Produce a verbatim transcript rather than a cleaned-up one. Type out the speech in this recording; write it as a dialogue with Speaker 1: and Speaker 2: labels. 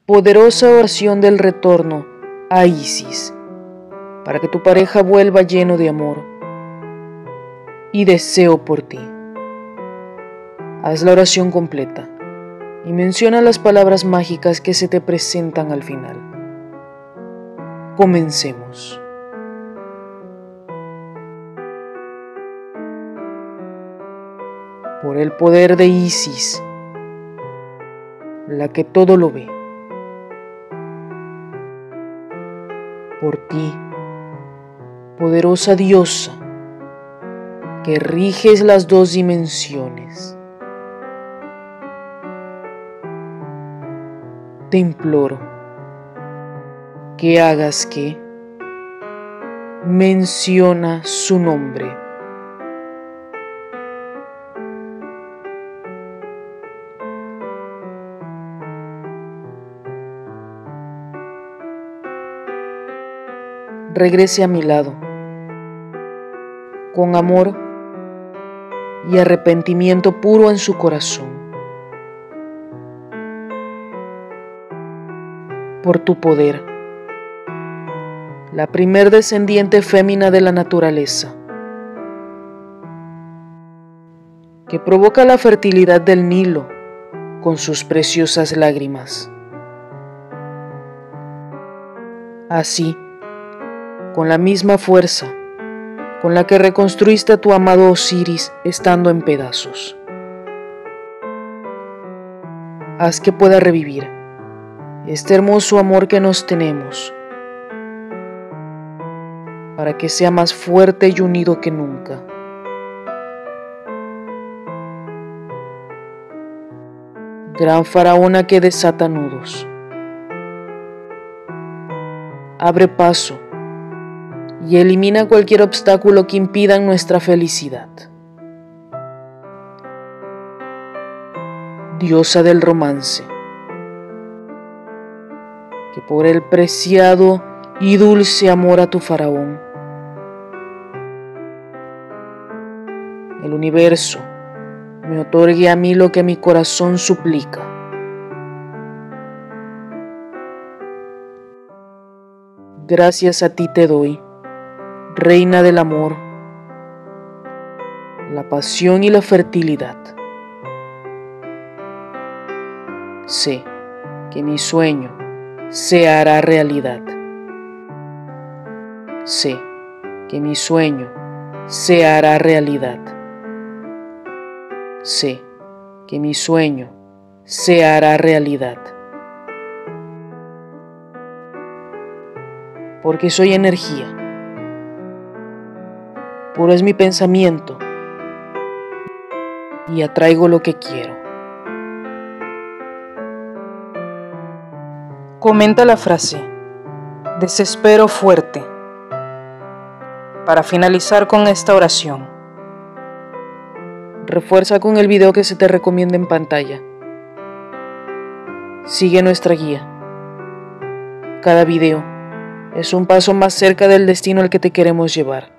Speaker 1: poderosa oración del retorno a Isis, para que tu pareja vuelva lleno de amor y deseo por ti. Haz la oración completa y menciona las palabras mágicas que se te presentan al final. Comencemos. Por el poder de Isis, la que todo lo ve. Por ti, poderosa diosa, que riges las dos dimensiones. Te imploro que hagas que menciona su nombre. Regrese a mi lado, con amor y arrepentimiento puro en su corazón. Por tu poder, la primer descendiente fémina de la naturaleza, que provoca la fertilidad del Nilo con sus preciosas lágrimas. Así, con la misma fuerza con la que reconstruiste a tu amado Osiris estando en pedazos, haz que pueda revivir este hermoso amor que nos tenemos, para que sea más fuerte y unido que nunca. Gran faraona que desata nudos, abre paso y elimina cualquier obstáculo que impida nuestra felicidad. Diosa del romance, que por el preciado y dulce amor a tu faraón, el universo me otorgue a mí lo que mi corazón suplica. Gracias a ti te doy, Reina del amor, la pasión y la fertilidad. Sé que mi sueño se hará realidad. Sé que mi sueño se hará realidad. Sé que mi sueño se hará realidad. Porque soy energía. Puro es mi pensamiento y atraigo lo que quiero. Comenta la frase "desespero fuerte" para finalizar con esta oración. Refuerza con el video que se te recomienda en pantalla. Sigue nuestra guía. Cada video es un paso más cerca del destino al que te queremos llevar.